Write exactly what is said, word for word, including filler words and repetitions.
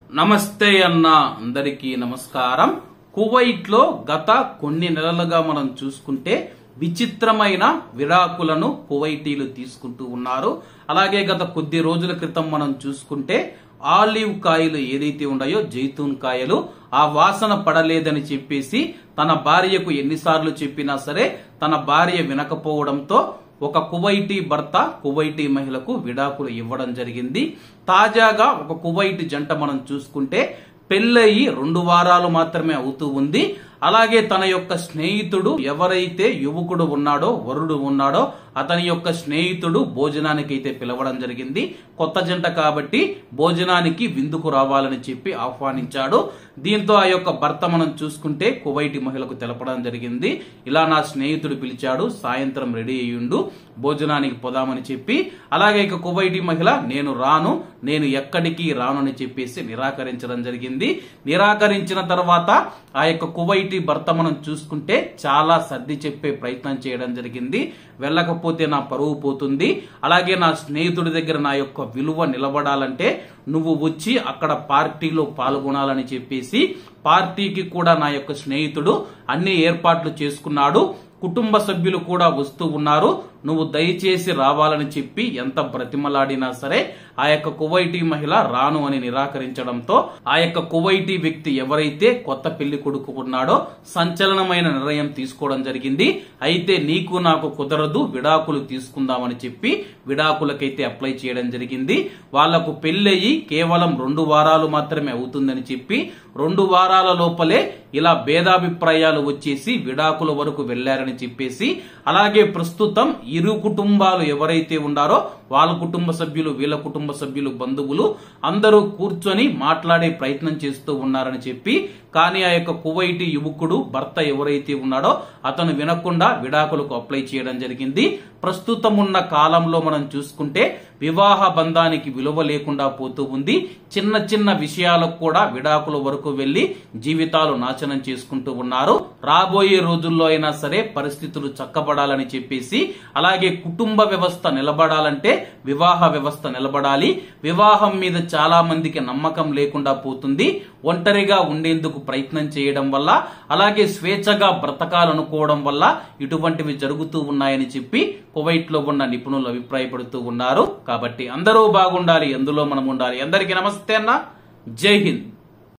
నమస్తే అన్న అందరికీ నమస్కారం. కువైట్ లో గత కొన్ని నెలలుగా మనం చూసుకుంటే విచిత్రమైన విడాకులను కువైటీలు తీసుకుంటూ ఉన్నారు. అలాగే గత కొద్ది రోజుల క్రితం మనం చూసుకుంటే ఆలివ్ కాయలు ఏదైతే ఉన్నాయో జైతూన్ కాయలు ఆ వాసన పడలేదని చెప్పేసి తన భార్యకు ఎన్నిసార్లు చెప్పినా సరే తన భార్య వినకపోవడంతో ఒక కువైటీ భర్త కువైటీ మహిళకు విడాకులు ఇవ్వడం జరిగింది. తాజాగా ఒక కువైటీ జంట మనం చూసుకుంటే పెళ్ళయి రెండు వారాలు మాత్రమే అవుతూ ఉంది. అలాగే తన యొక్క స్నేహితుడు ఎవరైతే యువకుడు ఉన్నాడో వరుడు ఉన్నాడో అతని యొక్క స్నేహితుడు భోజనానికి అయితే పిలవడం జరిగింది. కొత్త జంట కాబట్టి భోజనానికి విందుకు రావాలని చెప్పి ఆహ్వానించాడు. దీంతో ఆ యొక్క భర్త మనం చూసుకుంటే కువైటీ మహిళకు తెలపడం జరిగింది, ఇలా నా స్నేహితుడు పిలిచాడు, సాయంత్రం రెడీ అయ్యుండు, భోజనానికి పోదామని చెప్పి. అలాగే ఇక కువైటీ మహిళ నేను రాను, నేను ఎక్కడికి రాను అని చెప్పేసి నిరాకరించడం జరిగింది. నిరాకరించిన తర్వాత ఆ యొక్క కువైటీ భర్త మనం చూసుకుంటే చాలా సర్ది చెప్పే ప్రయత్నం చేయడం జరిగింది. వెళ్ళకపోతే నా పరువు పోతుంది, అలాగే నా స్నేహితుడి దగ్గర నా యొక్క విలువ నిలబడాలంటే నువ్వు వచ్చి అక్కడ పార్టీలో పాల్గొనాలని చెప్పేసి పార్టీకి కూడా నా యొక్క స్నేహితుడు అన్ని ఏర్పాట్లు చేసుకున్నాడు. కుటుంబ సభ్యులు కూడా వస్తూ ఉన్నారు, నువ్వు దయచేసి రావాలని చెప్పి ఎంత బ్రతిమలాడినా సరే ఆ యొక్క కువైటీ మహిళ రాను అని నిరాకరించడంతో ఆ యొక్క కువైటీ వ్యక్తి ఎవరైతే కొత్త పెళ్లి కొడుకు ఉన్నాడో సంచలనమైన నిర్ణయం తీసుకోవడం జరిగింది. అయితే నీకు నాకు కుదరదు, విడాకులు తీసుకుందామని చెప్పి విడాకులకైతే అప్లై చేయడం జరిగింది. వాళ్లకు పెళ్లయి కేవలం రెండు వారాలు మాత్రమే అవుతుందని చెప్పి రెండు వారాల లోపలే ఇలా భేదాభిప్రాయాలు వచ్చేసి విడాకుల వరకు వెళ్లారని చెప్పేసి, అలాగే ప్రస్తుతం ఇరు కుటుంబాలు ఎవరైతే ఉన్నారో వాళ్ళ కుటుంబ సభ్యులు వీళ్ళ కుటుంబ సభ్యులు బంధువులు అందరూ కూర్చొని మాట్లాడే ప్రయత్నం చేస్తూ ఉన్నారని చెప్పి, కానీ ఆ యొక్క కువైటీ యువకుడు భర్త ఎవరైతే ఉన్నాడో అతను వినకుండా విడాకులకు అప్లై చేయడం జరిగింది. ప్రస్తుతం ఉన్న కాలంలో మనం చూసుకుంటే వివాహ బంధానికి విలువ లేకుండా పోతూ ఉంది. చిన్న చిన్న విషయాలకు కూడా విడాకుల వరకు వెళ్లి జీవితాలు నాశనం చేసుకుంటూ ఉన్నారు. రాబోయే రోజుల్లో అయినా సరే పరిస్థితులు చక్కబడాలని చెప్పేసి, అలాగే కుటుంబ వ్యవస్థ నిలబడాలంటే వివాహ వ్యవస్థ నిలబడాలి. వివాహం మీద చాలా మందికి నమ్మకం లేకుండా పోతుంది. ఒంటరిగా ఉండేందుకు ప్రయత్నం చేయడం వల్ల, అలాగే స్వేచ్ఛగా బ్రతకాలనుకోవడం వల్ల ఇటువంటివి జరుగుతూ ఉన్నాయని చెప్పి కువైట్ లో ఉన్న నిపుణులు అభిప్రాయపడుతూ ఉన్నారు. కాబట్టి అందరూ బాగుండాలి, ఎందులో మనం ఉండాలి. అందరికీ నమస్తే అన్న, జై హింద్.